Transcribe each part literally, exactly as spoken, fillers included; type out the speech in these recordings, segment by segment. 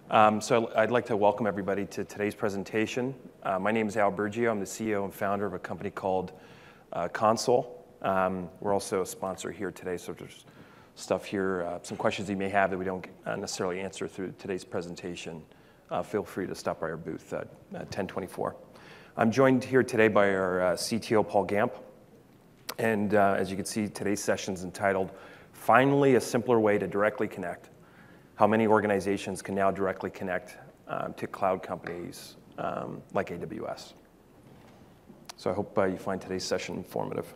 Um, so I'd like to welcome everybody to today's presentation. Uh, my name is Al Bergio. I'm the C E O and founder of a company called uh, Console. Um, we're also a sponsor here today, so there's stuff here, uh, some questions you may have that we don't uh, necessarily answer through today's presentation. Uh, feel free to stop by our booth at uh, ten twenty-four. I'm joined here today by our uh, C T O, Paul Gamp. And uh, as you can see, today's session is entitled, Finally a Simpler Way to Directly Connect. How many organizations can now directly connect um, to cloud companies um, like A W S. So I hope uh, you find today's session informative.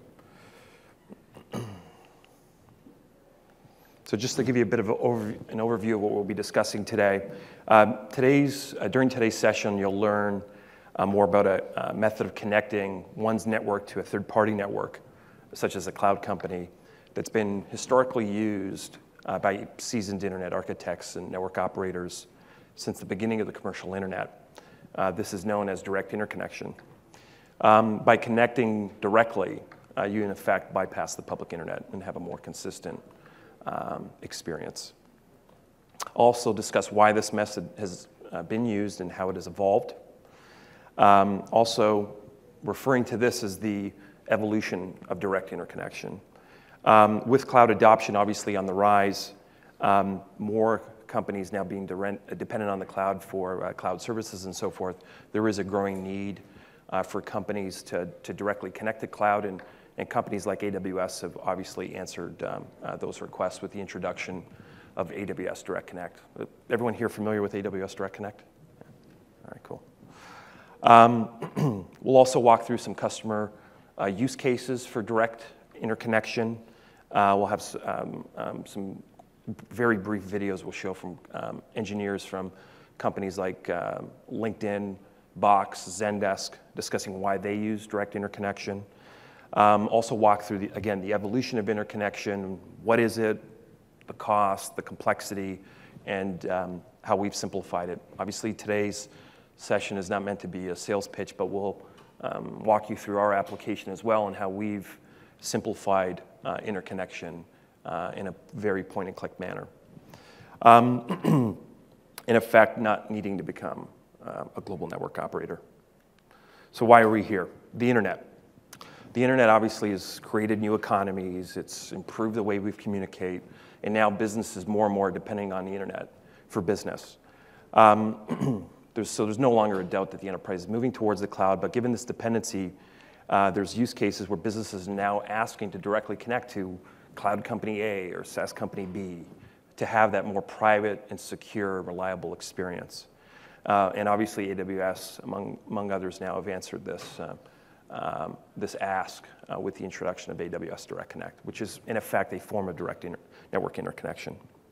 So just to give you a bit of an overview, an overview of what we'll be discussing today, um, today's, uh, during today's session, you'll learn uh, more about a, a method of connecting one's network to a third-party network, such as a cloud company, that's been historically used Uh, by seasoned internet architects and network operators since the beginning of the commercial internet. Uh, this is known as direct interconnection. Um, by connecting directly, uh, you in effect bypass the public internet and have a more consistent um, experience. Also discuss why this method has uh, been used and how it has evolved. Um, also referring to this as the evolution of direct interconnection. Um, with cloud adoption obviously on the rise, um, more companies now being dependent on the cloud for uh, cloud services and so forth, there is a growing need uh, for companies to, to directly connect to cloud, and, and companies like A W S have obviously answered um, uh, those requests with the introduction of A W S Direct Connect. Everyone here familiar with A W S Direct Connect? Yeah. All right, cool. Um, we'll also walk through some customer uh, use cases for direct interconnection. Uh, we'll have um, um, some very brief videos we'll show from um, engineers from companies like uh, LinkedIn, Box, Zendesk, discussing why they use direct interconnection. Um, also walk through, the, again, the evolution of interconnection. What is it, the cost, the complexity, and um, how we've simplified it. Obviously, today's session is not meant to be a sales pitch, but we'll um, walk you through our application as well and how we've simplified uh, interconnection uh, in a very point-and-click manner. Um, in effect, not needing to become uh, a global network operator. So why are we here? The internet. The internet obviously has created new economies, it's improved the way we communicate, and now businesses more and more depending on the internet for business. Um, there's, so there's no longer a doubt that the enterprise is moving towards the cloud, but given this dependency, Uh, there's use cases where businesses are now asking to directly connect to cloud company A or SaaS company B to have that more private and secure, reliable experience. Uh, and obviously A W S, among, among others now, have answered this, uh, um, this ask uh, with the introduction of A W S Direct Connect, which is in effect a form of direct inter network interconnection.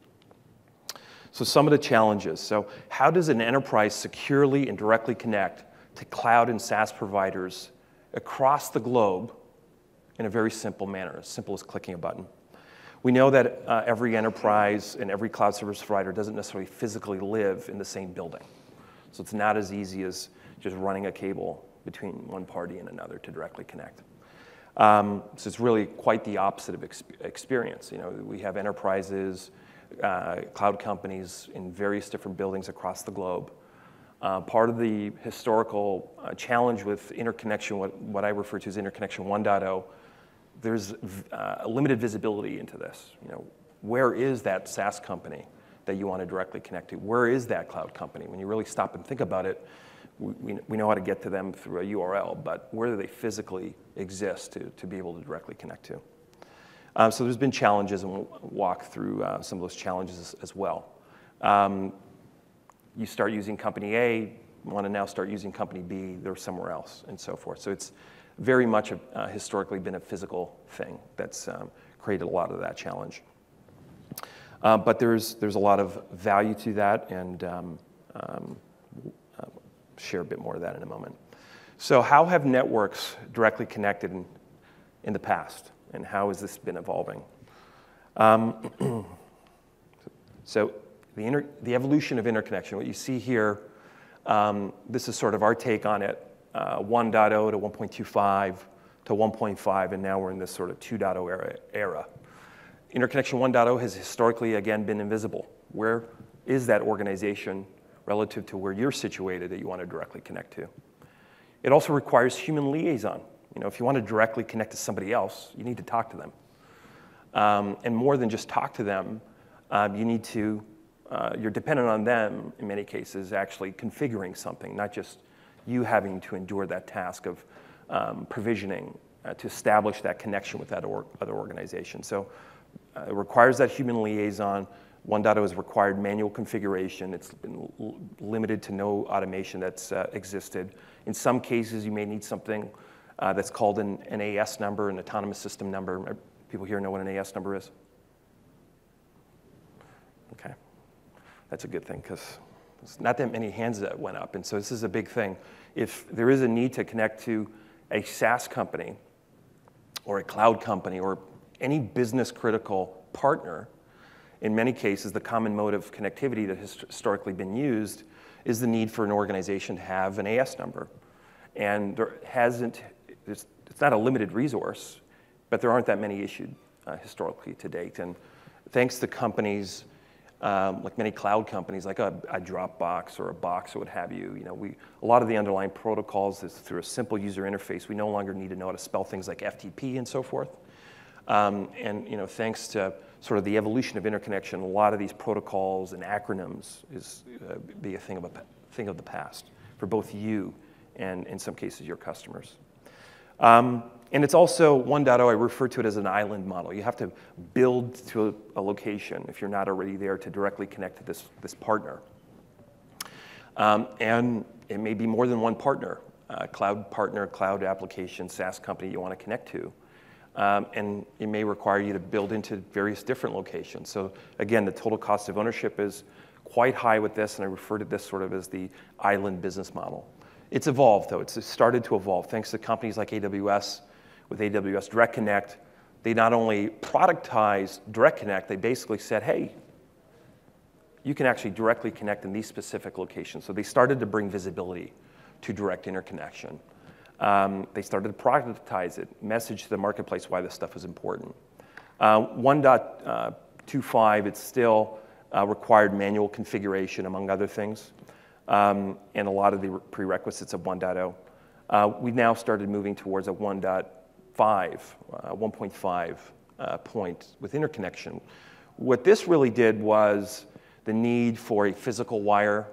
So some of the challenges. So how does an enterprise securely and directly connect to cloud and SaaS providers across the globe in a very simple manner, as simple as clicking a button? We know that uh, every enterprise and every cloud service provider doesn't necessarily physically live in the same building. So it's not as easy as just running a cable between one party and another to directly connect. Um, so it's really quite the opposite of ex experience. You know, we have enterprises, uh, cloud companies in various different buildings across the globe. Uh, part of the historical uh, challenge with interconnection, what, what I refer to as interconnection one point oh, there's uh, limited visibility into this. You know, where is that SaaS company that you want to directly connect to? Where is that cloud company? When you really stop and think about it, we, we know how to get to them through a U R L, but where do they physically exist to, to be able to directly connect to? Um, so there's been challenges, and we'll walk through uh, some of those challenges as, as well. Um, You start using company A, want to now start using company B, they're somewhere else, and so forth. So it's very much a, uh, historically been a physical thing that's um, created a lot of that challenge. Uh, but there's, there's a lot of value to that, and um, um, uh, share a bit more of that in a moment. So how have networks directly connected in, in the past, and how has this been evolving? Um, so. The, inter the evolution of interconnection, what you see here, um, this is sort of our take on it, uh, one point oh to one point two five to one point five, and now we're in this sort of two point oh era. era. Interconnection one point oh has historically, again, been invisible. Where is that organization relative to where you're situated that you want to directly connect to. It also requires human liaison. You know, if you want to directly connect to somebody else, you need to talk to them. Um, and more than just talk to them, um, you need to, uh, you're dependent on them, in many cases, actually configuring something, not just you having to endure that task of um, provisioning uh, to establish that connection with that or other organization. So uh, it requires that human liaison. one point oh has required manual configuration. It's been limited to no automation that's uh, existed. In some cases, you may need something uh, that's called an, an A S number, an autonomous system number. People here know what an A S number is? Okay, that's a good thing, because there's not that many hands that went up, and so this is a big thing. If there is a need to connect to a SaaS company or a cloud company or any business-critical partner, in many cases, the common mode of connectivity that has historically been used is the need for an organization to have an A S number. And there hasn't, it's, it's not a limited resource, but there aren't that many issued uh, historically to date. And thanks to companies, um, like many cloud companies, like a, a Dropbox or a Box or what have you, you know, we, a lot of the underlying protocols is through a simple user interface. We no longer need to know how to spell things like F T P and so forth. Um, and you know, thanks to sort of the evolution of interconnection, a lot of these protocols and acronyms is uh, be a thing of a thing of the past for both you and, in some cases, your customers. Um, and it's also one point oh. I refer to it as an island model. You have to build to a, a location if you're not already there to directly connect to this this partner. Um, and it may be more than one partner, uh, cloud partner, cloud application, SaaS company you want to connect to. Um, and it may require you to build into various different locations. So again, the total cost of ownership is quite high with this, and I refer to this sort of as the island business model. It's evolved, though. It's started to evolve. Thanks to companies like A W S, with A W S Direct Connect, they not only productized Direct Connect, they basically said, hey, you can actually directly connect in these specific locations. So they started to bring visibility to direct interconnection. Um, they started to productize it, message to the marketplace why this stuff was important. Uh, one point two five, it's still uh, required manual configuration, among other things, um, and a lot of the prerequisites of one point oh. Uh, we've now started moving towards a one point five, uh, one point five uh, point with interconnection. What this really did was the need for a physical wire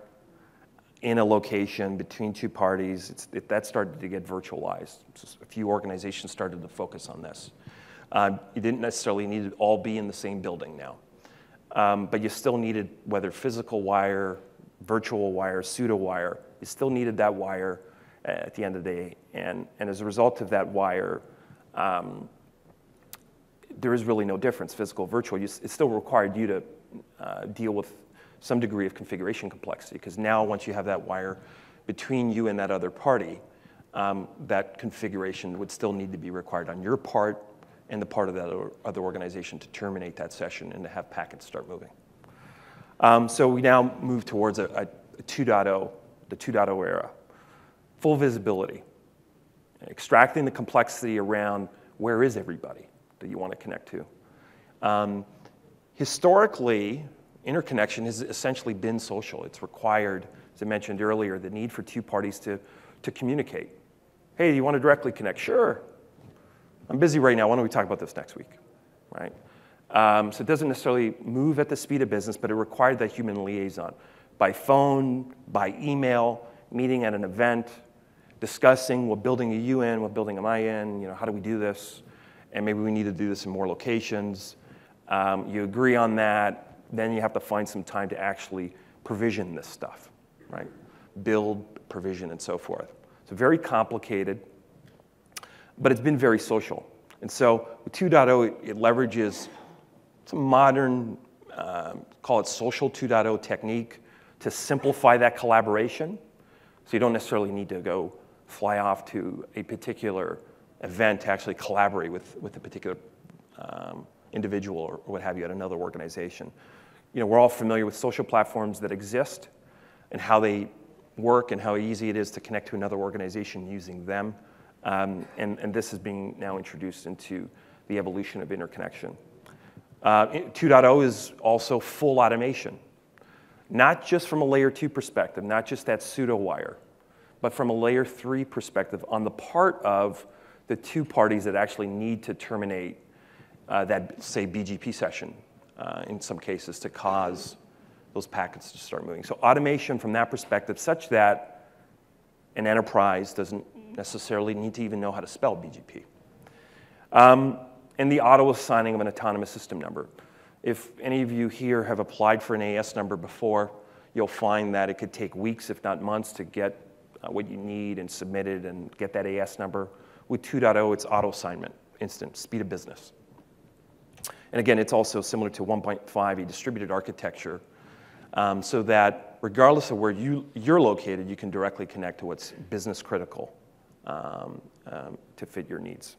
in a location between two parties. It's, it, that started to get virtualized. Just a few organizations started to focus on this. Uh, you didn't necessarily need to all be in the same building now. Um, but you still needed, whether physical wire, virtual wire, pseudo wire, you still needed that wire at the end of the day. And, and as a result of that wire, um, there is really no difference, physical, virtual. You, it still required you to uh, deal with some degree of configuration complexity, because now once you have that wire between you and that other party, um, that configuration would still need to be required on your part and the part of that other organization to terminate that session and to have packets start moving. Um, so we now move towards a, a, a two point oh, the two point oh era. Full visibility, extracting the complexity around where is everybody that you want to connect to. Um, historically, interconnection has essentially been social. It's required, as I mentioned earlier, the need for two parties to, to communicate. Hey, do you want to directly connect? Sure. I'm busy right now. Why don't we talk about this next week, right? Um, so it doesn't necessarily move at the speed of business, but it required that human liaison by phone, by email, meeting at an event, discussing what building are you in, what building am I in, you know, how do we do this? And maybe we need to do this in more locations. Um, you agree on that. Then you have to find some time to actually provision this stuff, right? Build, provision, and so forth. So very complicated, but it's been very social. And so with two point oh, it, it leverages some modern, uh, call it social two point oh technique to simplify that collaboration. So you don't necessarily need to go fly off to a particular event to actually collaborate with, with a particular um, individual or, or what have you at another organization. You know, we're all familiar with social platforms that exist and how they work and how easy it is to connect to another organization using them. Um, and, and this is being now introduced into the evolution of interconnection. Uh, two point oh is also full automation. not just from a layer two perspective, not just that pseudo wire, but from a layer three perspective on the part of the two parties that actually need to terminate uh, that, say, B G P session uh, in some cases to cause those packets to start moving. So automation from that perspective such that an enterprise doesn't necessarily need to even know how to spell B G P. Um, and the auto-assigning of an autonomous system number. If any of you here have applied for an A S number before, you'll find that it could take weeks, if not months, to get uh, what you need and submit it and get that A S number. With two point oh, it's auto-assignment, instant, speed of business. And again, it's also similar to one point five, a distributed architecture, um, so that regardless of where you, you're located, you can directly connect to what's business critical um, um, to fit your needs.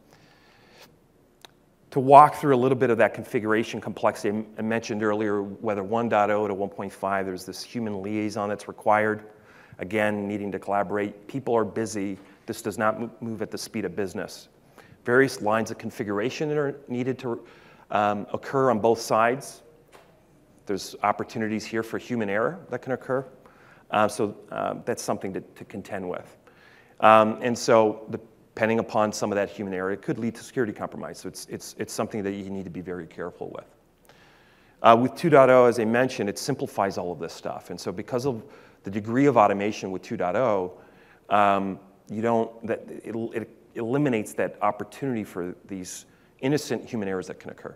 To walk through a little bit of that configuration complexity, I mentioned earlier, whether one point oh to one point five, there's this human liaison that's required. Again, needing to collaborate. People are busy. This does not move at the speed of business. Various lines of configuration that are needed to um, occur on both sides. There's opportunities here for human error that can occur. Uh, so uh, that's something to, to contend with. Um, and so the depending upon some of that human error, it could lead to security compromise. So it's, it's, it's something that you need to be very careful with. Uh, with two point oh, as I mentioned, it simplifies all of this stuff. And so because of the degree of automation with two point oh, um, you don't, that it, it eliminates that opportunity for these innocent human errors that can occur.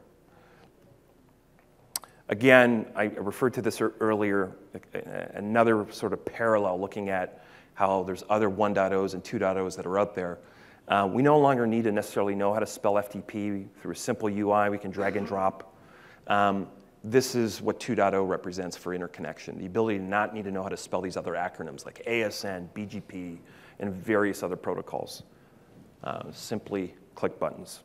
Again, I referred to this earlier, another sort of parallel looking at how there's other one point ohs and two point ohs that are out there. Uh, we no longer need to necessarily know how to spell F T P through a simple U I. We can drag and drop. Um, this is what two point oh represents for interconnection, the ability to not need to know how to spell these other acronyms like A S N, B G P, and various other protocols. Uh, simply click buttons.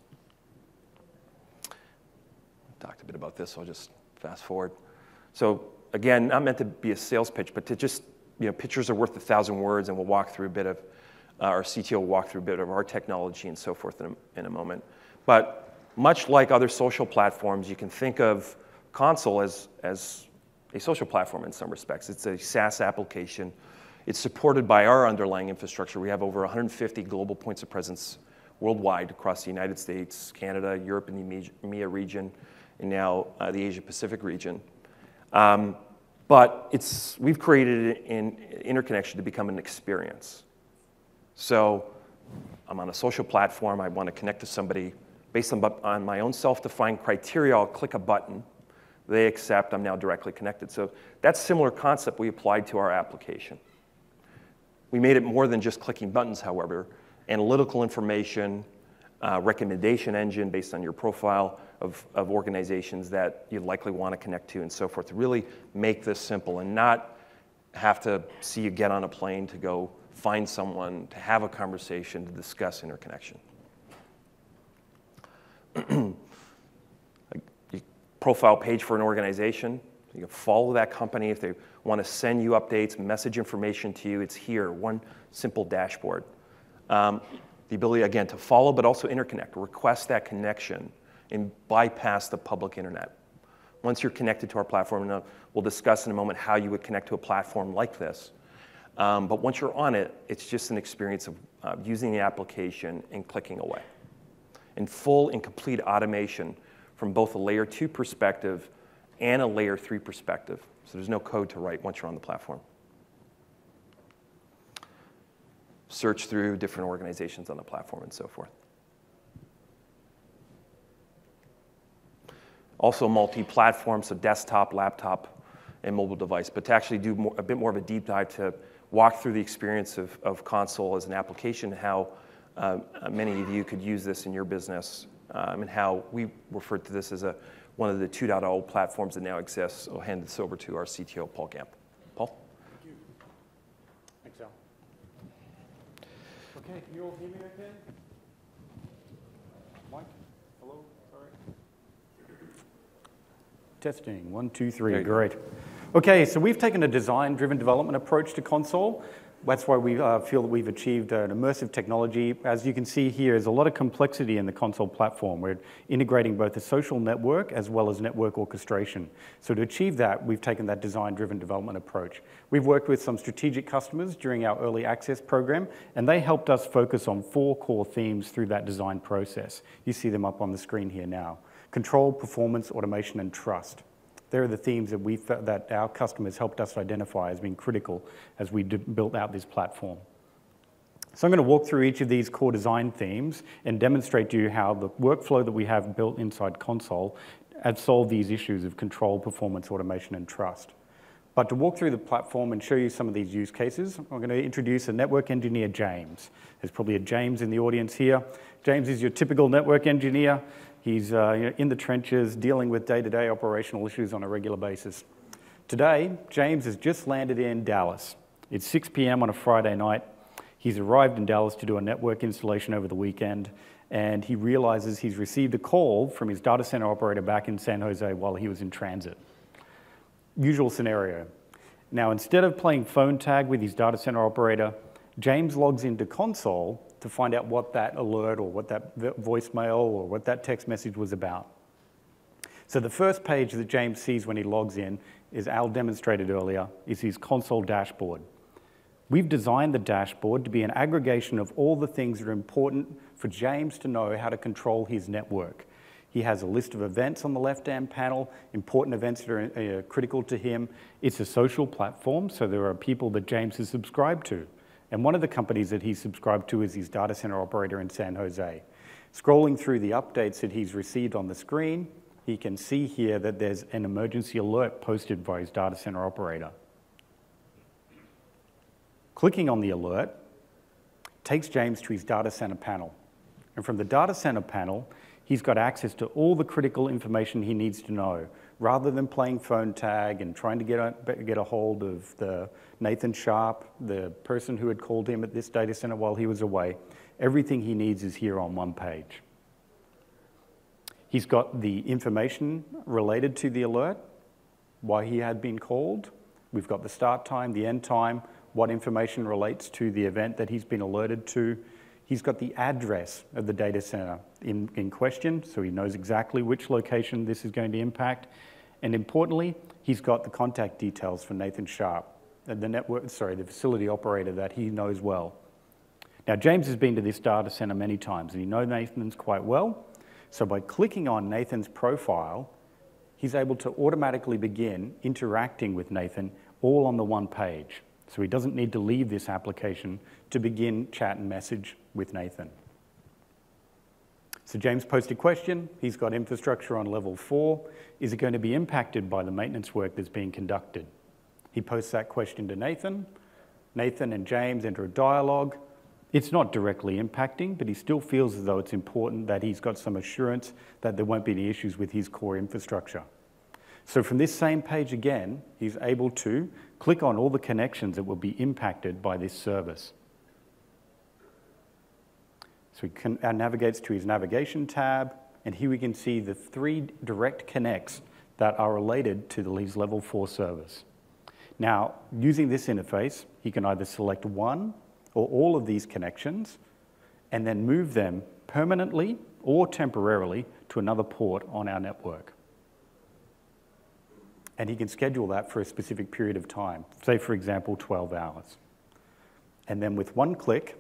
I talked a bit about this, so I'll just fast forward. So again, not meant to be a sales pitch, but to just, you know, pictures are worth a thousand words, and we'll walk through a bit of Uh, our C T O will walk through a bit of our technology and so forth in a, in a moment. But much like other social platforms, you can think of Console as, as a social platform in some respects. It's a SaaS application. It's supported by our underlying infrastructure. We have over one hundred fifty global points of presence worldwide across the United States, Canada, Europe, and the E M E A region, and now uh, the Asia Pacific region. Um, but it's, we've created an interconnection to become an experience. So I'm on a social platform. I want to connect to somebody. Based on, on my own self-defined criteria, I'll click a button. They accept. I'm now directly connected. So that's a similar concept we applied to our application. We made it more than just clicking buttons, however. Analytical information, uh, recommendation engine based on your profile of, of organizations that you likely want to connect to and so forth, to really make this simple and not have to see you get on a plane to go find someone, to have a conversation, to discuss interconnection. A profile page for an organization. You can follow that company if they want to send you updates, message information to you. It's here, one simple dashboard. Um, the ability, again, to follow but also interconnect, request that connection and bypass the public internet. Once you're connected to our platform, and we'll discuss in a moment how you would connect to a platform like this. Um, but once you're on it, it's just an experience of uh, using the application and clicking away. And full and complete automation from both a layer two perspective and a layer three perspective. So there's no code to write once you're on the platform. Search through different organizations on the platform and so forth. Also multi-platform, so desktop, laptop, and mobile device. But to actually do more, a bit more of a deep dive to walk through the experience of, of Console as an application, how uh, many of you could use this in your business, um, and how we refer to this as a, one of the two point oh platforms that now exists. I'll hand this over to our C T O, Paul Gamp. Paul? Thank you. Thanks, Al. Okay, can you all hear me okay? Mike? Hello? Sorry. Testing, one, two, three, great. Okay, so we've taken a design-driven development approach to Console. That's why we uh, feel that we've achieved an immersive technology. As you can see here, there's a lot of complexity in the console platform. We're integrating both a social network as well as network orchestration. So to achieve that, we've taken that design-driven development approach. We've worked with some strategic customers during our early access program, and they helped us focus on four core themes through that design process. You see them up on the screen here now. Control, performance, automation, and trust. There are the themes that, we that our customers helped us identify as being critical as we built out this platform. So I'm going to walk through each of these core design themes and demonstrate to you how the workflow that we have built inside Console has solved these issues of control, performance, automation, and trust. But to walk through the platform and show you some of these use cases, I'm going to introduce a network engineer, James. There's probably a James in the audience here. James is your typical network engineer. He's uh, you know, in the trenches, dealing with day-to-day operational issues on a regular basis. Today, James has just landed in Dallas. It's six p m on a Friday night. He's arrived in Dallas to do a network installation over the weekend, and he realizes he's received a call from his data center operator back in San Jose while he was in transit. Usual scenario. Now, instead of playing phone tag with his data center operator, James logs into Console to find out what that alert or what that voicemail or what that text message was about. So the first page that James sees when he logs in, is Al demonstrated earlier, is his Console dashboard. We've designed the dashboard to be an aggregation of all the things that are important for James to know how to control his network. He has a list of events on the left-hand panel, important events that are uh, critical to him. It's a social platform, so there are people that James has subscribed to. And one of the companies that he's subscribed to is his data center operator in San Jose. Scrolling through the updates that he's received on the screen, he can see here that there's an emergency alert posted by his data center operator. Clicking on the alert takes James to his data center panel. And from the data center panel, he's got access to all the critical information he needs to know, rather than playing phone tag and trying to get a, get a hold of the Nathan Sharp, the person who had called him at this data center while he was away. Everything he needs is here on one page. He's got the information related to the alert, why he had been called. We've got the start time, the end time, what information relates to the event that he's been alerted to. He's got the address of the data center in, in question, so he knows exactly which location this is going to impact. And importantly, he's got the contact details for Nathan Sharp, the network, sorry, the facility operator that he knows well. Now, James has been to this data center many times, and he knows Nathan's quite well. So by clicking on Nathan's profile, he's able to automatically begin interacting with Nathan all on the one page. So he doesn't need to leave this application to begin chat and message with Nathan. So James posted a question. He's got infrastructure on level four. Is it going to be impacted by the maintenance work that's being conducted? He posts that question to Nathan. Nathan and James enter a dialogue. It's not directly impacting, but he still feels as though it's important that he's got some assurance that there won't be any issues with his core infrastructure. So from this same page again, he's able to click on all the connections that will be impacted by this service. So he can, uh, navigates to his navigation tab, and here we can see the three direct connects that are related to the his level four service. Now, using this interface, he can either select one or all of these connections and then move them permanently or temporarily to another port on our network. And he can schedule that for a specific period of time, say, for example, twelve hours. And then with one click,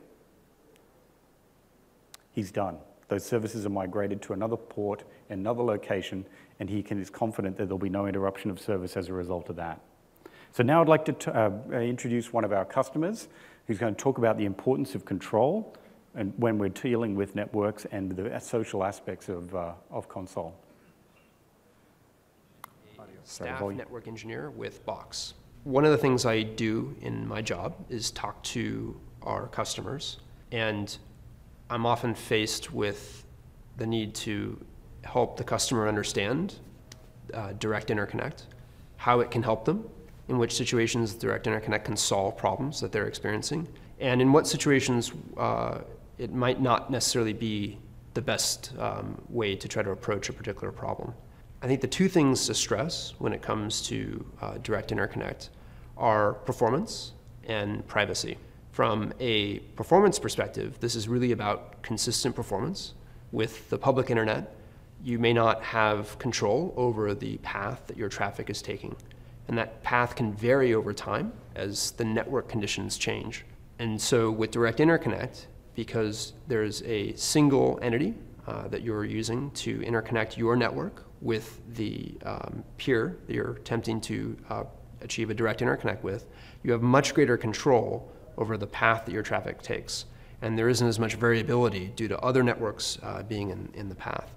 he's done. Those services are migrated to another port, another location, and he can, is confident that there'll be no interruption of service as a result of that. So now I'd like to t uh, introduce one of our customers who's going to talk about the importance of control and when we're dealing with networks and the social aspects of, uh, of Console. Staff network engineer with Box. One of the things I do in my job is talk to our customers, and I'm often faced with the need to help the customer understand uh, direct interconnect, how it can help them, in which situations direct interconnect can solve problems that they're experiencing, and in what situations uh, it might not necessarily be the best um, way to try to approach a particular problem. I think the two things to stress when it comes to uh, direct interconnect are performance and privacy. From a performance perspective, this is really about consistent performance. With the public internet, you may not have control over the path that your traffic is taking. And that path can vary over time as the network conditions change. And so with direct interconnect, because there's a single entity uh, that you're using to interconnect your network with the um, peer that you're attempting to uh, achieve a direct interconnect with, you have much greater control over the path that your traffic takes. And there isn't as much variability due to other networks uh, being in, in the path.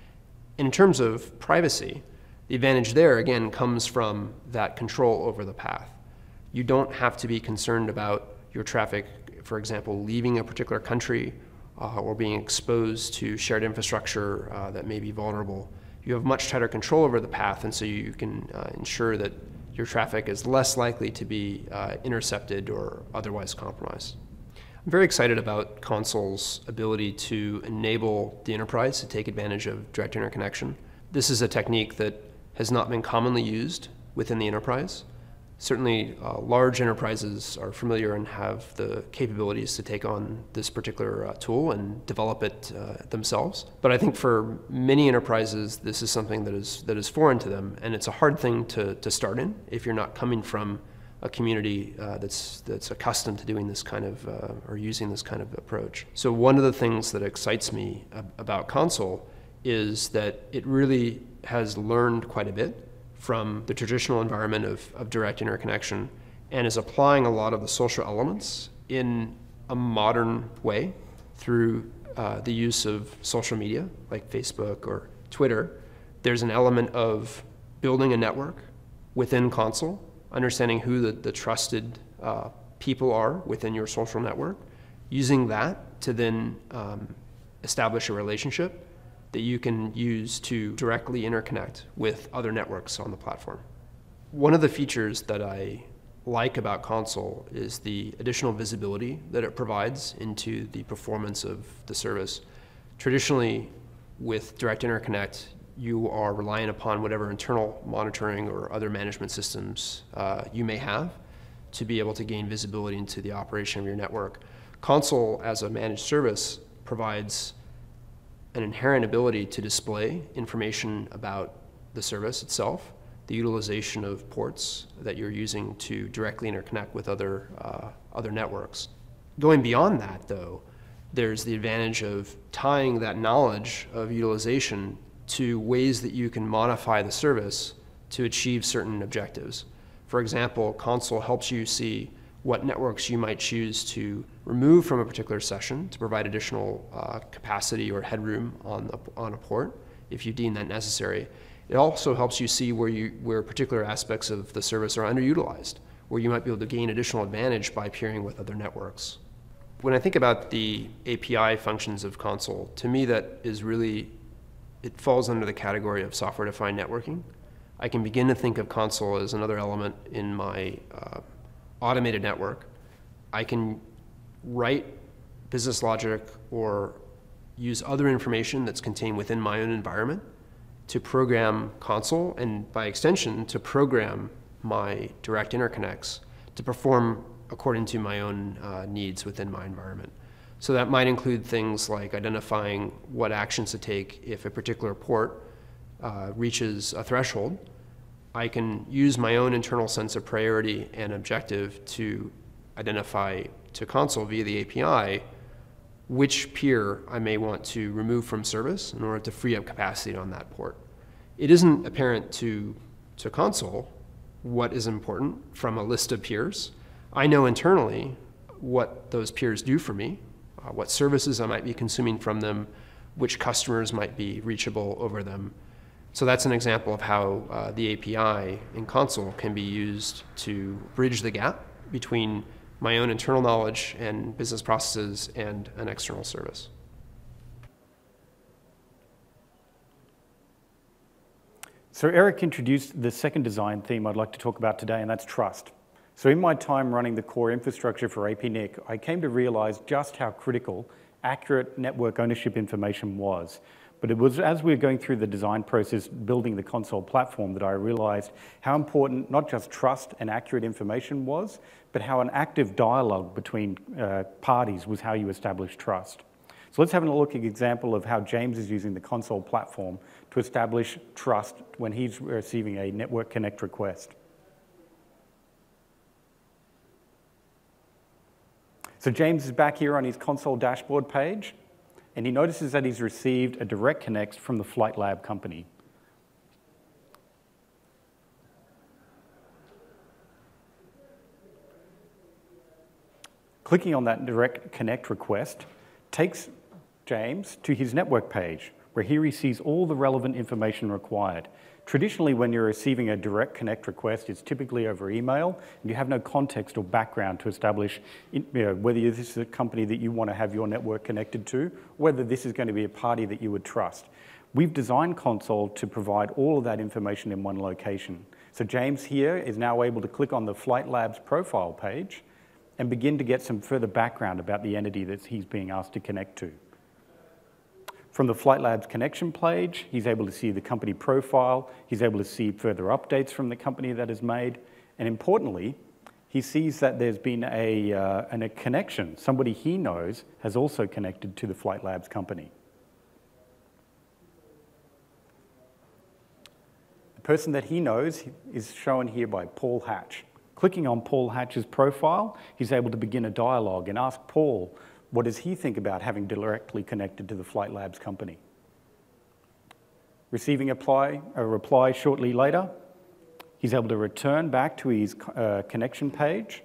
In terms of privacy, the advantage there, again, comes from that control over the path. You don't have to be concerned about your traffic, for example, leaving a particular country uh, or being exposed to shared infrastructure uh, that may be vulnerable. You have much tighter control over the path, and so you can uh, ensure that your traffic is less likely to be uh, intercepted or otherwise compromised. I'm very excited about Consul's ability to enable the enterprise to take advantage of direct interconnection. This is a technique that has not been commonly used within the enterprise. Certainly, uh, large enterprises are familiar and have the capabilities to take on this particular uh, tool and develop it uh, themselves. But I think for many enterprises, this is something that is, that is foreign to them, and it's a hard thing to, to start in if you're not coming from a community uh, that's, that's accustomed to doing this kind of, uh, or using this kind of approach. So one of the things that excites me ab- about Consul is that it really has learned quite a bit from the traditional environment of, of direct interconnection and is applying a lot of the social elements in a modern way through uh, the use of social media like Facebook or Twitter. There's an element of building a network within Consul, understanding who the, the trusted uh, people are within your social network, using that to then um, establish a relationship that you can use to directly interconnect with other networks on the platform. One of the features that I like about Consul is the additional visibility that it provides into the performance of the service. Traditionally, with direct interconnect, you are relying upon whatever internal monitoring or other management systems uh, you may have to be able to gain visibility into the operation of your network. Consul, as a managed service, provides an inherent ability to display information about the service itself, the utilization of ports that you're using to directly interconnect with other, uh, other networks. Going beyond that, though, there's the advantage of tying that knowledge of utilization to ways that you can modify the service to achieve certain objectives. For example, Consul helps you see what networks you might choose to remove from a particular session to provide additional uh, capacity or headroom on, the, on a port if you deem that necessary. It also helps you see where, you, where particular aspects of the service are underutilized, where you might be able to gain additional advantage by peering with other networks. When I think about the A P I functions of Consul, to me that is really, it falls under the category of software-defined networking. I can begin to think of Consul as another element in my uh, automated network. I can write business logic or use other information that's contained within my own environment to program Consul, and by extension, to program my direct interconnects to perform according to my own uh, needs within my environment. So that might include things like identifying what actions to take if a particular port uh, reaches a threshold. I can use my own internal sense of priority and objective to identify to Consul via the A P I which peer I may want to remove from service in order to free up capacity on that port. It isn't apparent to, to Consul what is important from a list of peers. I know internally what those peers do for me, uh, what services I might be consuming from them, which customers might be reachable over them. So that's an example of how uh, the A P I in Consul can be used to bridge the gap between my own internal knowledge and business processes and an external service. So Eric introduced the second design theme I'd like to talk about today, and that's trust. So in my time running the core infrastructure for A P N I C, I came to realize just how critical accurate network ownership information was. But it was as we were going through the design process, building the console platform, that I realized how important not just trust and accurate information was, but how an active dialogue between uh, parties was how you establish trust. So let's have a look at an example of how James is using the console platform to establish trust when he's receiving a network connect request. So James is back here on his console dashboard page, and he notices that he's received a direct connect from the Flight Lab company. Clicking on that direct connect request takes James to his network page, where here he sees all the relevant information required. Traditionally, when you're receiving a direct connect request, it's typically over email, and you have no context or background to establish you know, whether this is a company that you want to have your network connected to, whether this is going to be a party that you would trust. We've designed Console to provide all of that information in one location. So James here is now able to click on the Flight Labs profile page and begin to get some further background about the entity that he's being asked to connect to. From the Flight Labs connection page, he's able to see the company profile, he's able to see further updates from the company that is made, and importantly, he sees that there's been a, uh, an, a connection. Somebody he knows has also connected to the Flight Labs company. The person that he knows is shown here by Paul Hatch. Clicking on Paul Hatch's profile, he's able to begin a dialogue and ask Paul, what does he think about having directly connected to the Flight Labs company? Receiving a reply, a reply shortly later, he's able to return back to his uh, connection page.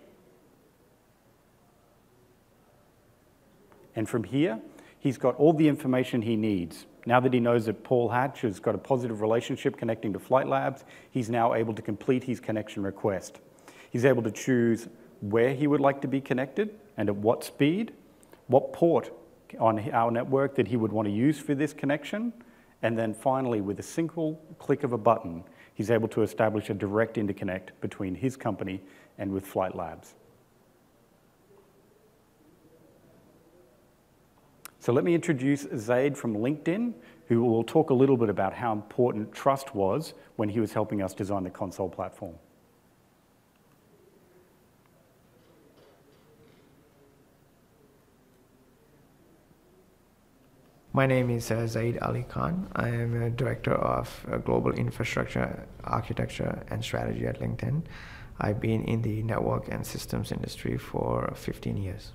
And from here, he's got all the information he needs. Now that he knows that Paul Hatch has got a positive relationship connecting to Flight Labs, he's now able to complete his connection request. He's able to choose where he would like to be connected and at what speed, what port on our network that he would want to use for this connection, and then finally, with a single click of a button, he's able to establish a direct interconnect between his company and with Flight Labs. So let me introduce Zaid from LinkedIn, who will talk a little bit about how important trust was when he was helping us design the console platform. My name is uh, Zaid Ali Khan. I am a Director of uh, Global Infrastructure, Architecture and Strategy at LinkedIn. I've been in the network and systems industry for fifteen years.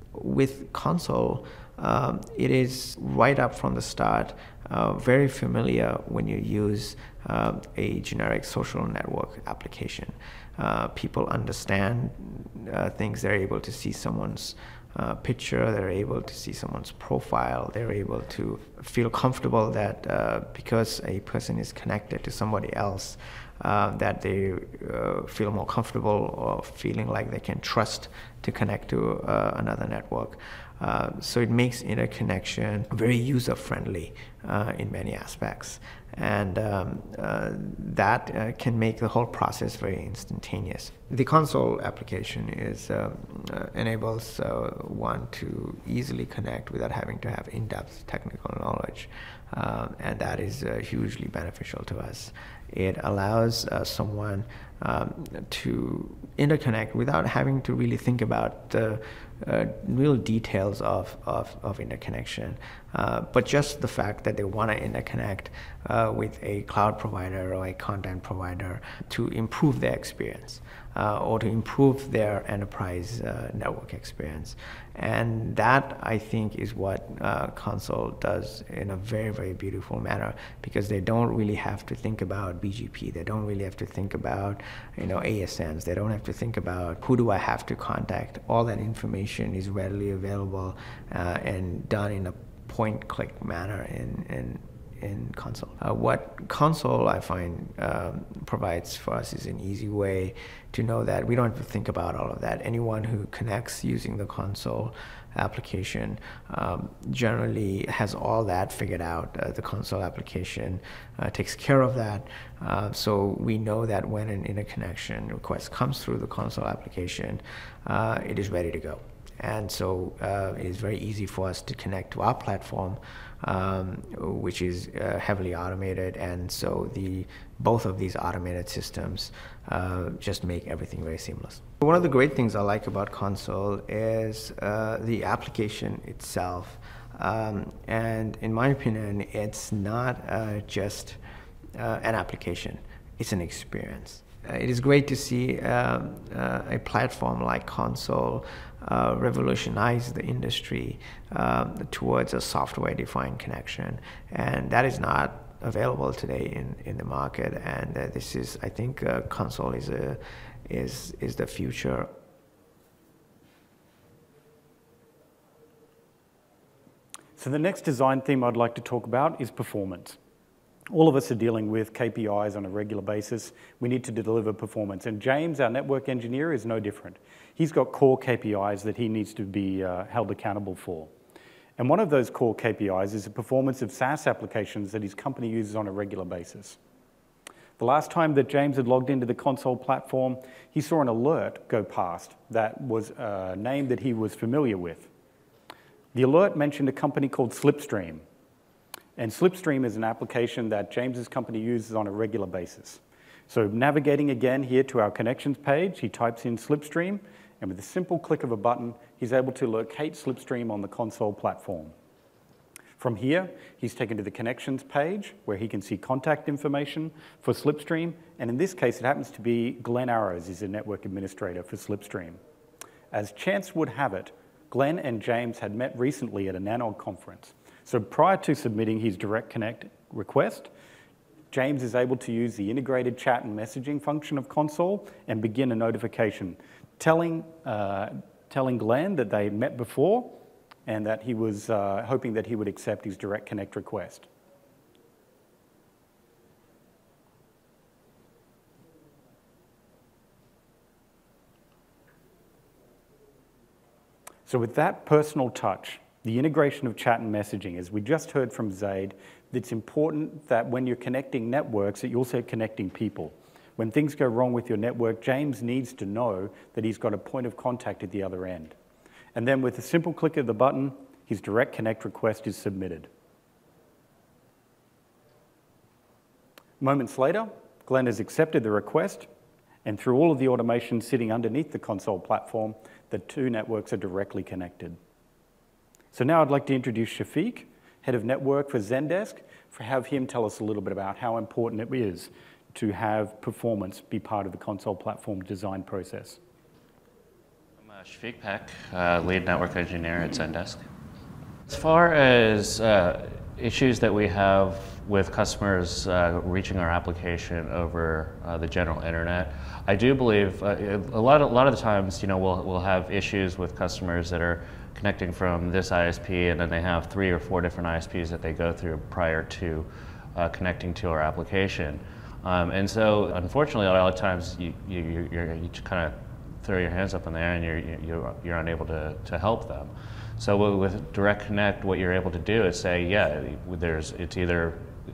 With Console, um, it is right up from the start uh, very familiar when you use uh, a generic social network application. Uh, people understand uh, things. They're able to see someone's Uh, picture, they're able to see someone's profile, they're able to feel comfortable that uh, because a person is connected to somebody else, uh, that they uh, feel more comfortable or feeling like they can trust to connect to uh, another network. Uh, so it makes interconnection very user-friendly uh, in many aspects. And um, uh, that uh, can make the whole process very instantaneous. The console application is, um, uh, enables uh, one to easily connect without having to have in-depth technical knowledge. Um, and that is uh, hugely beneficial to us. It allows uh, someone um, to interconnect without having to really think about the uh, real details of, of, of interconnection. Uh, but just the fact that they want to interconnect uh, with a cloud provider or a content provider to improve their experience. Uh, or to improve their enterprise uh, network experience. And that, I think, is what uh, Console does in a very, very beautiful manner, because they don't really have to think about B G P. They don't really have to think about, you know, A S Ns. They don't have to think about who do I have to contact. All that information is readily available uh, and done in a point-click manner in, in in Console. Uh, what Console, I find, um, provides for us is an easy way to know that we don't have to think about all of that. Anyone who connects using the Console application um, generally has all that figured out. Uh, the Console application uh, takes care of that. Uh, so we know that when an interconnection request comes through the Console application, uh, it is ready to go. And so uh, it's very easy for us to connect to our platform, um, which is uh, heavily automated. And so the both of these automated systems uh, just make everything very seamless. One of the great things I like about Console is uh, the application itself. Um, and in my opinion, it's not uh, just uh, an application, it's an experience. Uh, it is great to see uh, uh, a platform like Console uh, revolutionize the industry uh, towards a software-defined connection, and that is not available today in, in the market. And uh, this is, I think, uh, Console is a is is the future. So the next design theme I'd like to talk about is performance. All of us are dealing with K P Is on a regular basis. We need to deliver performance. And James, our network engineer, is no different. He's got core K P Is that he needs to be uh, held accountable for. And one of those core K P Is is the performance of SaaS applications that his company uses on a regular basis. The last time that James had logged into the Console platform, he saw an alert go past that was a name that he was familiar with. The alert mentioned a company called Slipstream. And Slipstream is an application that James's company uses on a regular basis. So navigating again here to our connections page, he types in Slipstream, and with a simple click of a button, he's able to locate Slipstream on the Console platform. From here, he's taken to the connections page where he can see contact information for Slipstream. And in this case, it happens to be Glenn Arrows is a network administrator for Slipstream. As chance would have it, Glenn and James had met recently at a Nanog conference. So prior to submitting his Direct Connect request, James is able to use the integrated chat and messaging function of Console and begin a notification telling, uh, telling Glenn that they met before and that he was uh, hoping that he would accept his Direct Connect request. So with that personal touch, the integration of chat and messaging, as we just heard from Zaid, it's important that when you're connecting networks, that you're also connecting people. When things go wrong with your network, James needs to know that he's got a point of contact at the other end. And then with a simple click of the button, his Direct Connect request is submitted. Moments later, Glenn has accepted the request, and through all of the automation sitting underneath the Console platform, the two networks are directly connected. So now I'd like to introduce Shafiq, Head of Network for Zendesk, for have him tell us a little bit about how important it is to have performance be part of the Console platform design process. I'm uh, Shafiq Peck, uh, lead network engineer at Zendesk. As far as uh, issues that we have with customers uh, reaching our application over uh, the general internet, I do believe uh, a lot of, a lot of the times, you know, we'll, we'll have issues with customers that are connecting from this I S P, and then they have three or four different I S Ps that they go through prior to uh, connecting to our application. Um, and so, unfortunately, a lot of times you, you, you're, you kind of throw your hands up in the air and you're, you're, you're unable to, to help them. So with Direct Connect, what you're able to do is say, yeah, there's, it's either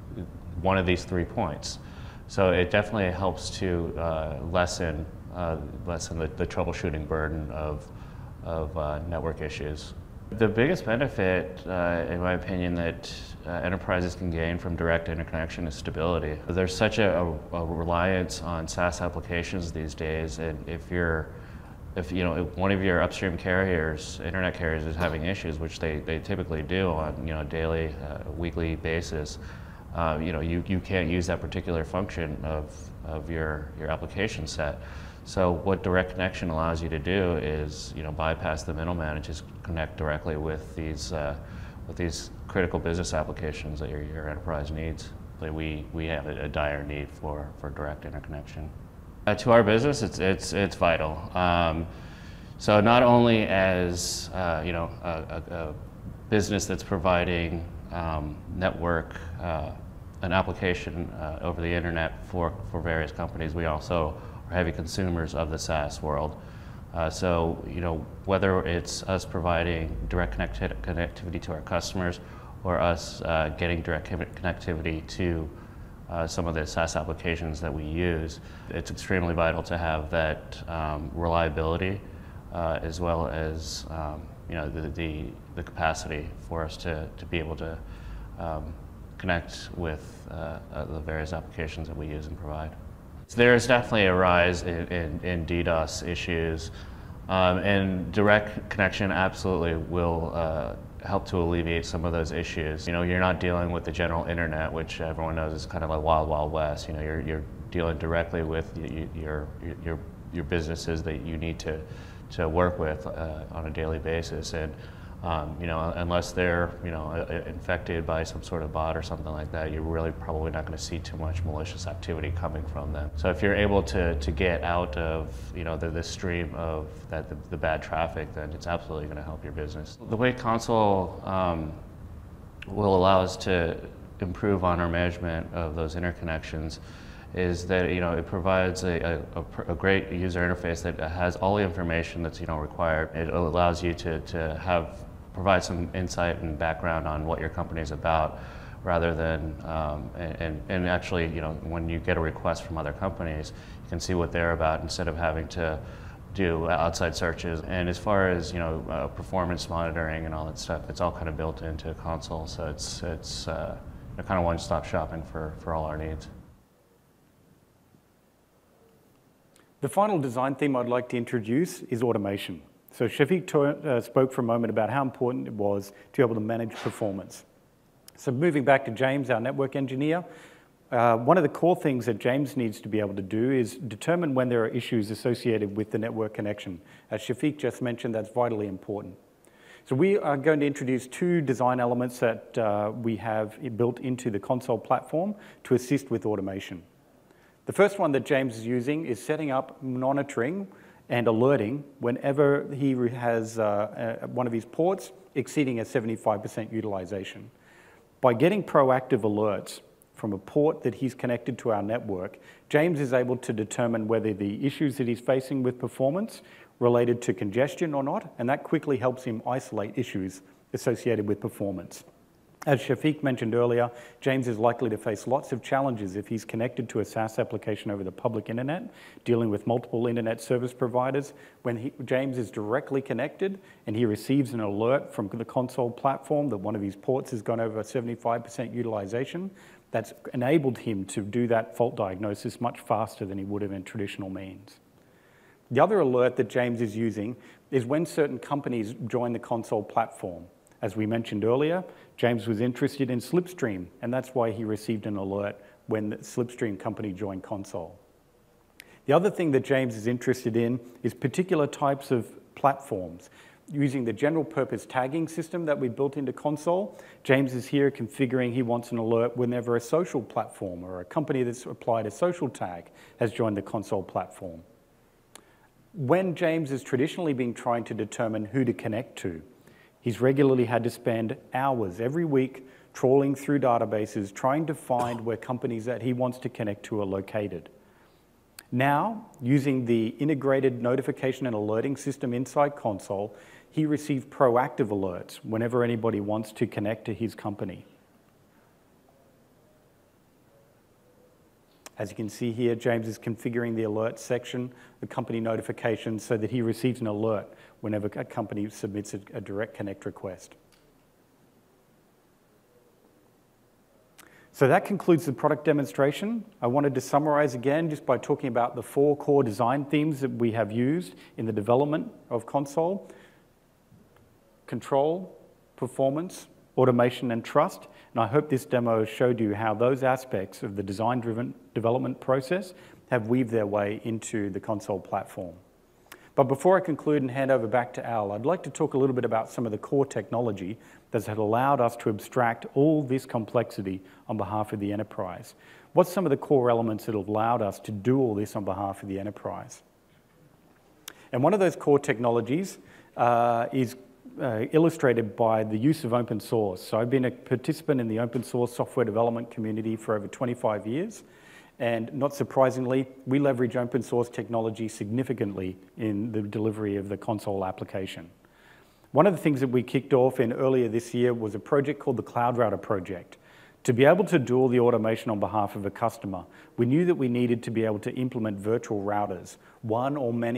one of these three points. So it definitely helps to uh, lessen, uh, lessen the, the troubleshooting burden of, of uh, network issues. The biggest benefit, uh, in my opinion, that uh, enterprises can gain from direct interconnection is stability. There's such a, a, a reliance on SaaS applications these days, and if you're If you know if one of your upstream carriers, internet carriers, is having issues, which they, they typically do on you know a daily, uh, weekly basis, uh, you know you, you can't use that particular function of of your your application set. So what Direct Connection allows you to do is you know bypass the middleman and just connect directly with these uh, with these critical business applications that your, your enterprise needs. Like we we have a, a dire need for for direct interconnection. Uh, to our business, it's it's it's vital. Um, so not only as uh, you know a, a, a business that's providing um, network uh, an application uh, over the internet for for various companies, we also are heavy consumers of the SaaS world. Uh, so you know whether it's us providing direct connecti connectivity to our customers, or us uh, getting direct connectivity to Uh, some of the SaaS applications that we use, it's extremely vital to have that um, reliability uh, as well as um, you know, the, the, the capacity for us to, to be able to um, connect with uh, uh, the various applications that we use and provide. There's definitely a rise in, in, in DDoS issues, um, and direct connection absolutely will uh, help to alleviate some of those issues. You know, you're not dealing with the general internet, which everyone knows is kind of a wild, wild west. You know, you're, you're dealing directly with your, your, your businesses that you need to, to work with uh, on a daily basis. And Um, you know, unless they're, you know, infected by some sort of bot or something like that, you're really probably not going to see too much malicious activity coming from them. So if you're able to, to get out of, you know, the, the stream of that, the, the bad traffic, then it's absolutely going to help your business. The way Console um, will allow us to improve on our management of those interconnections is that, you know, it provides a, a, a great user interface that has all the information that's, you know, required. It allows you to, to have provide some insight and background on what your company is about, rather than, um, and, and actually, you know, when you get a request from other companies, you can see what they're about instead of having to do outside searches. And as far as, you know, uh, performance monitoring and all that stuff, it's all kind of built into Console, so it's, it's uh, you know, kind of one-stop shopping for, for all our needs. The final design theme I'd like to introduce is automation. So Shafiq uh, spoke for a moment about how important it was to be able to manage performance. So moving back to James, our network engineer, uh, one of the core things that James needs to be able to do is determine when there are issues associated with the network connection. As Shafiq just mentioned, that's vitally important. So we are going to introduce two design elements that uh, we have built into the Console platform to assist with automation. The first one that James is using is setting up monitoring and alerting whenever he has uh, uh, one of his ports exceeding a seventy-five percent utilization. By getting proactive alerts from a port that he's connected to our network, James is able to determine whether the issues that he's facing with performance related to congestion or not, and that quickly helps him isolate issues associated with performance. As Shafiq mentioned earlier, James is likely to face lots of challenges if he's connected to a SaaS application over the public internet, dealing with multiple internet service providers. When he, James is directly connected and he receives an alert from the Console platform that one of his ports has gone over seventy-five percent utilization, that's enabled him to do that fault diagnosis much faster than he would have in traditional means. The other alert that James is using is when certain companies join the Console platform. As we mentioned earlier, James was interested in Slipstream, and that's why he received an alert when the Slipstream company joined Console. The other thing that James is interested in is particular types of platforms. Using the general purpose tagging system that we built into Console, James is here configuring he wants an alert whenever a social platform or a company that's applied a social tag has joined the Console platform. When James has traditionally been trying to determine who to connect to, he's regularly had to spend hours every week trawling through databases, trying to find where companies that he wants to connect to are located. Now, using the integrated notification and alerting system inside Console, he receives proactive alerts whenever anybody wants to connect to his company. As you can see here, James is configuring the alert section, the company notifications, so that he receives an alert whenever a company submits a, a direct connect request. So that concludes the product demonstration. I wanted to summarize again just by talking about the four core design themes that we have used in the development of Console: control, performance, automation, and trust. And I hope this demo showed you how those aspects of the design-driven development process have weaved their way into the Console platform. But before I conclude and hand over back to Al, I'd like to talk a little bit about some of the core technology that has allowed us to abstract all this complexity on behalf of the enterprise. What's some of the core elements that have allowed us to do all this on behalf of the enterprise? And one of those core technologies uh, is Uh, illustrated by the use of open source. So I've been a participant in the open source software development community for over twenty-five years, and not surprisingly, we leverage open source technology significantly in the delivery of the Console application. One of the things that we kicked off in earlier this year was a project called the CloudRouter Project. To be able to do all the automation on behalf of a customer, we knew that we needed to be able to implement virtual routers, one or many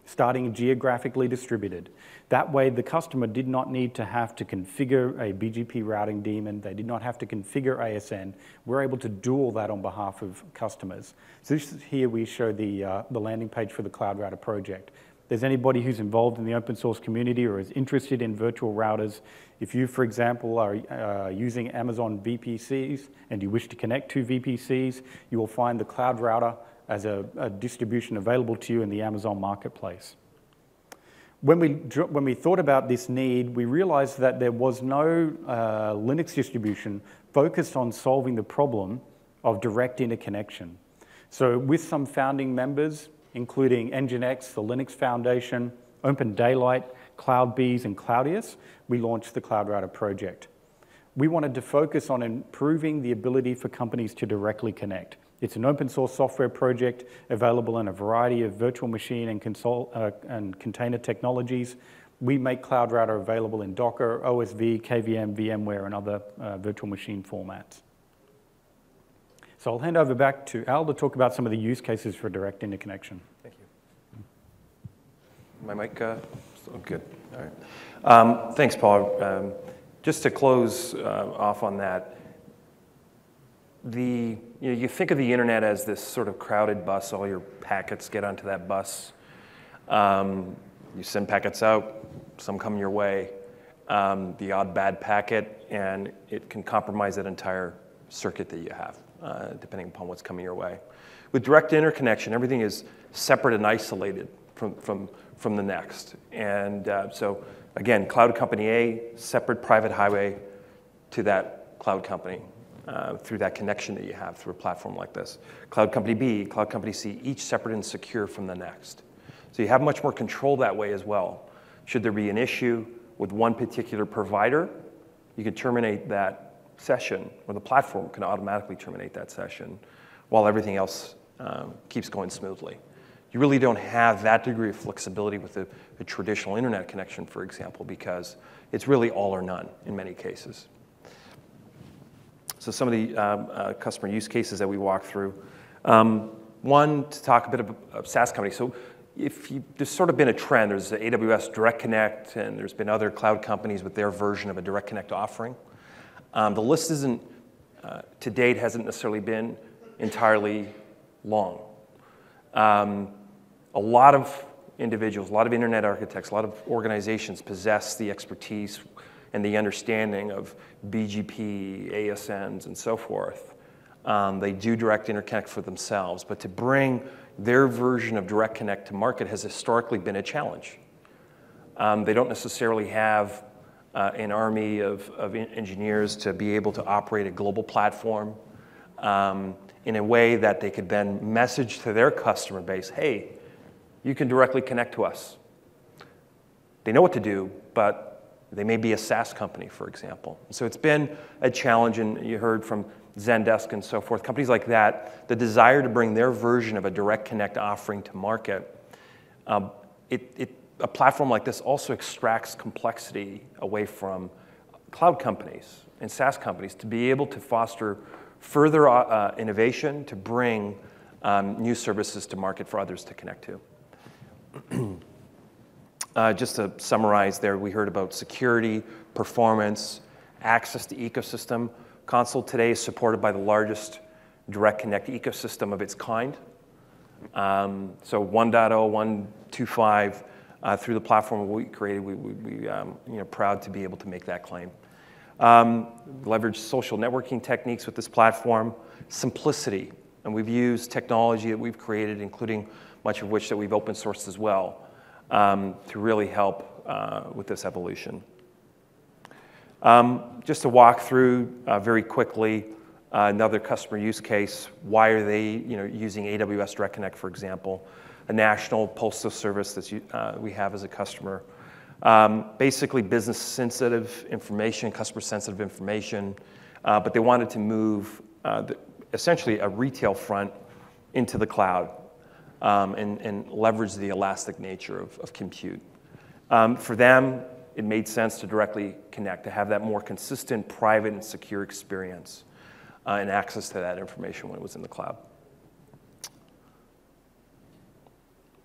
starting geographically distributed. That way, the customer did not need to have to configure a B G P routing daemon. They did not have to configure A S N. We're able to do all that on behalf of customers. So this is here we show the, uh, the landing page for the CloudRouter project. If there's anybody who's involved in the open source community or is interested in virtual routers, if you, for example, are uh, using Amazon V P Cs and you wish to connect to V P Cs, you will find the CloudRouter as a, a distribution available to you in the Amazon marketplace. When we, when we thought about this need, we realized that there was no uh, Linux distribution focused on solving the problem of direct interconnection. So with some founding members, including Nginx, the Linux Foundation, OpenDaylight, CloudBees, and Cloudius, we launched the CloudRouter project. We wanted to focus on improving the ability for companies to directly connect. It's an open source software project available in a variety of virtual machine and, console, uh, and container technologies. We make CloudRouter available in Docker, O S V, K V M, VMware, and other uh, virtual machine formats. So I'll hand over back to Al to talk about some of the use cases for direct interconnection. Thank you. My mic, uh, oh, good. All right. Um, thanks, Paul. Um, just to close uh, off on that, the you know, you think of the internet as this sort of crowded bus. All your packets get onto that bus. Um, you send packets out. Some come your way. Um, the odd bad packet, and it can compromise that entire circuit that you have, uh, depending upon what's coming your way. With direct interconnection, everything is separate and isolated from from from the next. And uh, so again, cloud company A, separate private highway to that cloud company. Uh, through that connection that you have through a platform like this. Cloud company B, cloud company C, each separate and secure from the next. So you have much more control that way as well. Should there be an issue with one particular provider, you can terminate that session, or the platform can automatically terminate that session while everything else um, keeps going smoothly. You really don't have that degree of flexibility with a, a traditional internet connection, for example, because it's really all or none in many cases. So some of the um, uh, customer use cases that we walk through. Um, one, to talk a bit of a SaaS company. So if you, there's sort of been a trend. There's the A W S Direct Connect, and there's been other cloud companies with their version of a Direct Connect offering. Um, the list isn't, uh, to date, hasn't necessarily been entirely long. Um, a lot of individuals, a lot of internet architects, a lot of organizations possess the expertise and the understanding of B G P, A S Ns, and so forth. Um, they do direct interconnect for themselves, but to bring their version of direct connect to market has historically been a challenge. Um, they don't necessarily have uh, an army of, of engineers to be able to operate a global platform um, in a way that they could then message to their customer base, hey, you can directly connect to us. They know what to do, but they may be a SaaS company, for example. So it's been a challenge, and you heard from Zendesk and so forth, companies like that, the desire to bring their version of a direct connect offering to market. Um, it, it, a platform like this also extracts complexity away from cloud companies and SaaS companies to be able to foster further uh, innovation, to bring um, new services to market for others to connect to. Uh, just to summarize there, we heard about security, performance, access to ecosystem. Console today is supported by the largest direct connect ecosystem of its kind. Um, so one point oh, one point two five, uh, through the platform we created, we, we, we um, you know, proud to be able to make that claim. Um, leverage social networking techniques with this platform. Simplicity, and we've used technology that we've created, including much of which that we've open sourced as well, Um, to really help uh, with this evolution. Um, just to walk through uh, very quickly uh, another customer use case. Why are they, you know, using A W S Direct Connect, for example, a national postal service that uh, we have as a customer. Um, basically, business-sensitive information, customer-sensitive information, uh, but they wanted to move uh, the, essentially a retail front into the cloud. Um, and, and leverage the elastic nature of, of compute. Um, for them, it made sense to directly connect, to have that more consistent, private, and secure experience uh, and access to that information when it was in the cloud.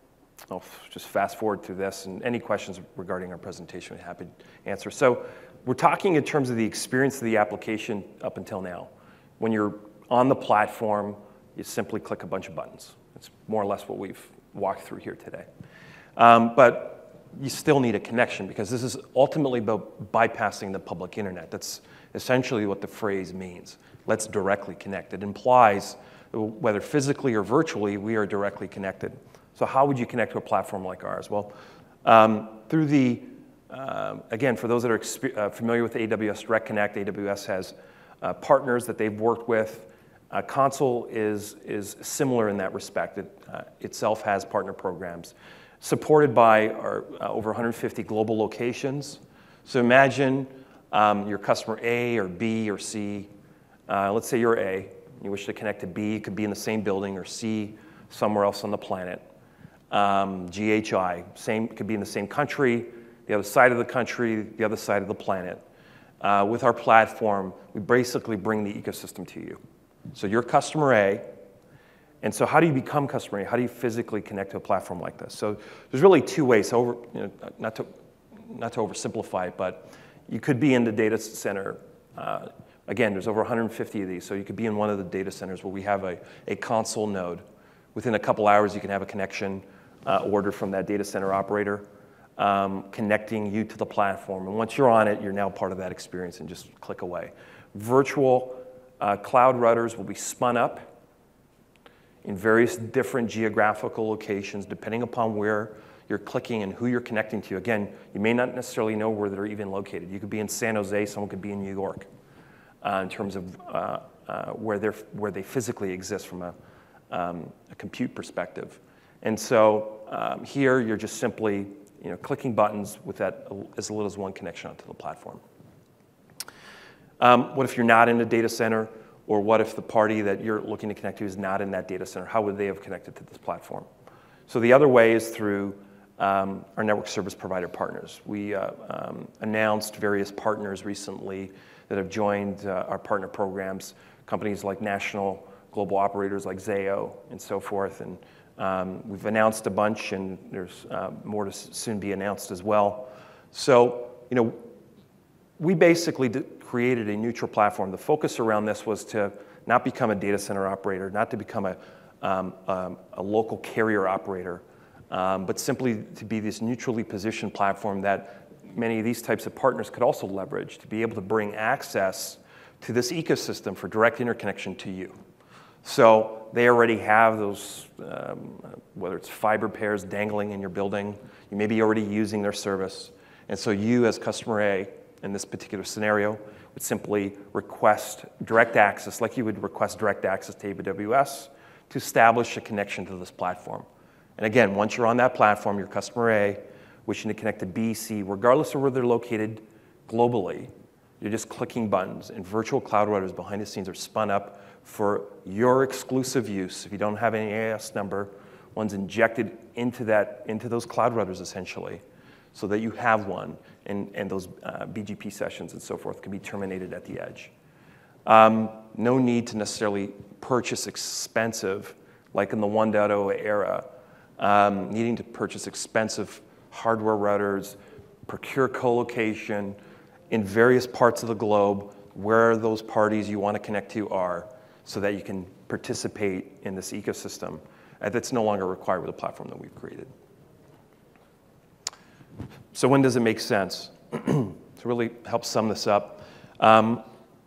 I'll just fast forward through this, and any questions regarding our presentation, I'm happy to answer. So we're talking in terms of the experience of the application up until now. When you're on the platform, you simply click a bunch of buttons. It's more or less what we've walked through here today. Um, but you still need a connection, because this is ultimately about bypassing the public internet. That's essentially what the phrase means. Let's directly connect. It implies whether physically or virtually, we are directly connected. So how would you connect to a platform like ours? Well, um, through the, uh, again, for those that are uh, familiar with A W S Direct Connect, A W S has uh, partners that they've worked with. Uh, Console is, is similar in that respect. It uh, itself has partner programs supported by our uh, over one hundred fifty global locations. So imagine um, your customer A or B or C. Uh, let's say you're A. You wish to connect to B. It could be in the same building, or C somewhere else on the planet. Um, G H I, same, could be in the same country, the other side of the country, the other side of the planet. Uh, with our platform, we basically bring the ecosystem to you. So you're customer A, and so how do you become customer A? How do you physically connect to a platform like this? So there's really two ways, so over, you know, not to, not to oversimplify it, but you could be in the data center. Uh, again, there's over one hundred fifty of these, so you could be in one of the data centers where we have a, a console node. Within a couple hours, you can have a connection uh, order from that data center operator, um, connecting you to the platform. And once you're on it, you're now part of that experience, and just click away. Virtual uh, cloud routers will be spun up in various different geographical locations, depending upon where you're clicking and who you're connecting to. Again, you may not necessarily know where they're even located. You could be in San Jose, someone could be in New York, uh, in terms of uh, uh, where, they're, where they physically exist from a, um, a compute perspective. And so um, here, you're just simply you know, clicking buttons with that as little as one connection onto the platform. Um, what if you're not in a data center? Or what if the party that you're looking to connect to is not in that data center? How would they have connected to this platform? So the other way is through um, our network service provider partners. We uh, um, announced various partners recently that have joined uh, our partner programs, companies like national global operators like Zayo and so forth. And um, we've announced a bunch, and there's uh, more to soon be announced as well. So, you know, we basically did, created a neutral platform. The focus around this was to not become a data center operator, not to become a, um, um, a local carrier operator, um, but simply to be this neutrally positioned platform that many of these types of partners could also leverage to be able to bring access to this ecosystem for direct interconnection to you. So they already have those, um, whether it's fiber pairs dangling in your building, you may be already using their service. And so you as customer A, in this particular scenario, would simply request direct access, like you would request direct access to A W S, to establish a connection to this platform. And again, once you're on that platform, your customer A, wishing to connect to B, C, regardless of where they're located globally, you're just clicking buttons, and virtual cloud routers behind the scenes are spun up for your exclusive use. If you don't have any A S number, one's injected into, that, into those cloud routers, essentially, so that you have one, and, and those uh, B G P sessions and so forth can be terminated at the edge. Um, no need to necessarily purchase expensive, like in the one point oh era, um, needing to purchase expensive hardware routers, procure co-location in various parts of the globe where those parties you want to connect to are, so that you can participate in this ecosystem. And that's no longer required with the platform that we've created. So when does it make sense? To really help sum this up, um,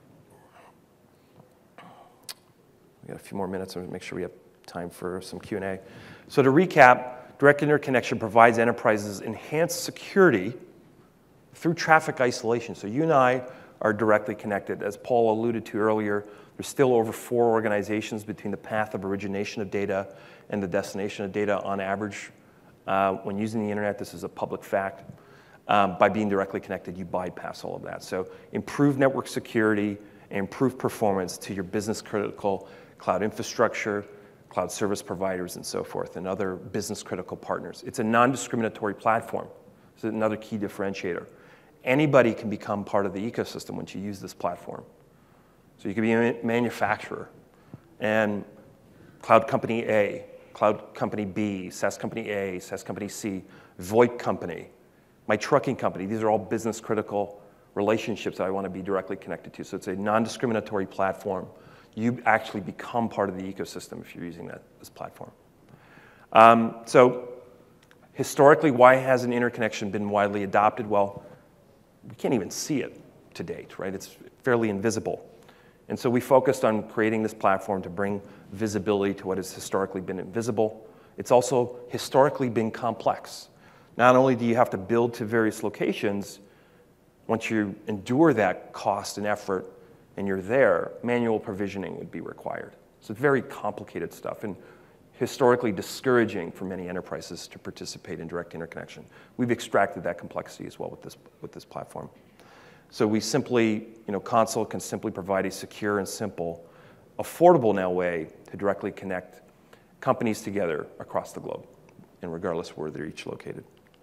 we got a few more minutes, so make sure we have time for some Q and A. So to recap, direct interconnection provides enterprises enhanced security through traffic isolation. So you and I are directly connected. As Paul alluded to earlier, there's still over four organizations between the path of origination of data and the destination of data on average. Uh, when using the internet, this is a public fact. Um, by being directly connected, you bypass all of that. So improve network security and improve performance to your business critical cloud infrastructure, cloud service providers, and so forth, and other business critical partners. It's a non-discriminatory platform. It's another key differentiator. Anybody can become part of the ecosystem once you use this platform. So you can be a manufacturer, and cloud company A, cloud company B, SaaS company A, SaaS company C, VoIP company, my trucking company. These are all business critical relationships that I want to be directly connected to. So it's a non-discriminatory platform. You actually become part of the ecosystem if you're using that, this platform. Um, so historically, why hasn't interconnection been widely adopted? Well, we can't even see it to date, right? It's fairly invisible. And so we focused on creating this platform to bring visibility to what has historically been invisible. It's also historically been complex. Not only do you have to build to various locations, once you endure that cost and effort and you're there, manual provisioning would be required. So it's very complicated stuff and historically discouraging for many enterprises to participate in direct interconnection. We've extracted that complexity as well with this, with this platform. So we simply, you know, Console can simply provide a secure and simple, affordable now way to directly connect companies together across the globe, and regardless of where they're each located.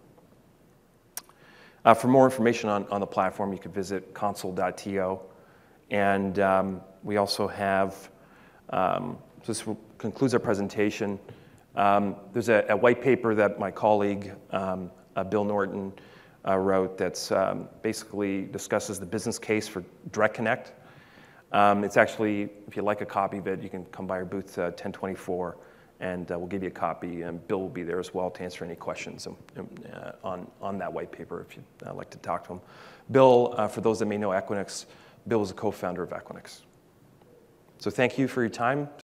Uh, for more information on, on the platform, you could visit console dot t o. And um, we also have, um, so this concludes our presentation. Um, there's a, a white paper that my colleague, um, uh, Bill Norton, uh, wrote that's um, basically discusses the business case for Direct Connect. Um, it's actually, if you'd like a copy of it, you can come by our booth uh, ten twenty-four, and uh, we'll give you a copy. And Bill will be there as well to answer any questions um, uh, on, on that white paper if you'd uh, like to talk to him. Bill, uh, for those that may know Equinix, Bill is a co-founder of Equinix. So thank you for your time.